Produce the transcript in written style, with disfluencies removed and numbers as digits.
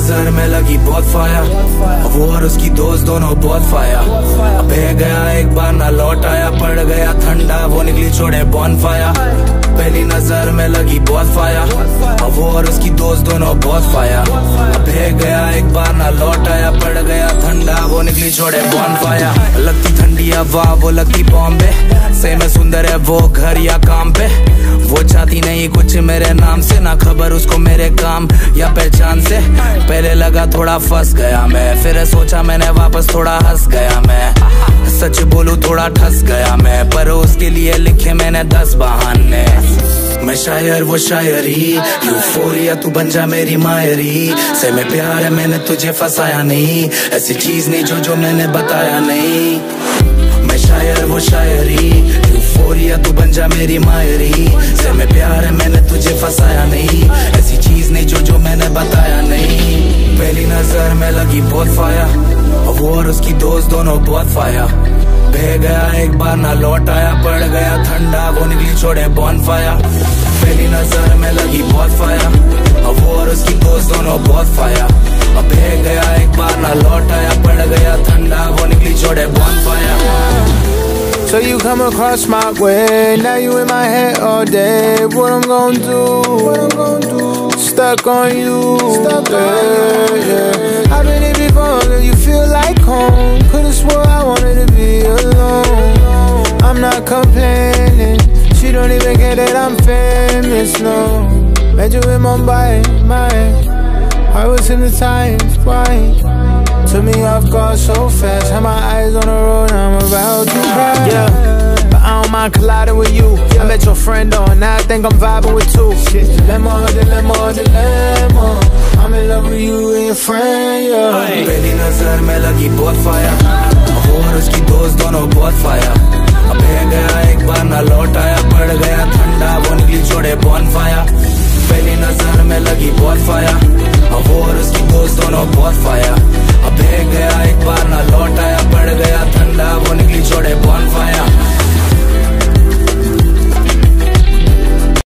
नजर में लगी बहुत फाया, वो और उसकी दोस्त दोनों बहुत फाया। बह गया एक बार ना लौट आया, पड़ गया ठंडा वो निकली छोड़े बॉन फाया। पहली नजर में लगी बहुत फाया, वो और उसकी दोस्त दोनों बहुत फाया। बह गया एक बार ना लौट आया, पड़ गया ठंडा वो निकली छोड़े बॉन फाया। लगती ठंडी हवा वो लगती बॉम्बे से, मैं सुंदर है वो घर या काम पे। वो चाहती नहीं कुछ मेरे नाम से, ना खबर उसको मेरे काम या पहचान से। पहले लगा थोड़ा फंस गया मैं, फिर सोचा मैंने वापस थोड़ा हंस गया मैं। सच बोलूं थोड़ा ठस गया मैं, पर उसके लिए लिखे मैंने 10 बहाने। मैं शायर वो शायरी, यूफोरिया तू बन जा मेरी मायरी। से में प्यार है मैंने तुझे फंसाया नहीं, ऐसी चीज नहीं जो मैंने बताया नहीं। मैं शायर वो शायरी, यूफोरिया तू बन जा मेरी मायरी। से में प्यार है मैंने तुझे फंसाया नहीं, ऐसी चीज नहीं जो मैंने बताया नहीं। पहली नजर में लगी बहुत फाया, वो और उसकी दोस्त दोनों बहुत फाया। बह गया एक बार ना लौट आया, पड़ गया ठंडा वो निकली छोड़े बॉन फाया। पहली नजर में लगी बहुत फाया, वो और उसकी दोस्त दोनों बहुत फाया। बह गया एक बार ना लौट आया, पड़ गया ठंडा वो निकली छोड़े बॉन फाया। So you come across my way, now you in my head all day. What I'm gonna do? Stuck on you. Yeah. I've been here before, girl, you feel like home. Could've swore I wanted to be alone. I'm not complaining, she don't even care that I'm famous, no. Met you in Mumbai, my heart was hypnotized, why? Took me off guard so fast, had my eyes on the road, I'm about to cry. Yeah, but I don't mind colliding with you. I met your friend on, now I think I'm vibing with two. Dilemma. I'm in love with you and your friend, yeah. पहली नजर में लगी बहुत फाया, वो और उसकी दोस्त दोनों बहुत फाया। बह गया एक बार ना लौट आया, पड़ गया ठंडा वो निकली छोड़े बॉन फाया। पहली नजर में लगी बहुत फाया, वो और उसकी दोस्त दोनों बहुत फाया। बह गया एक बार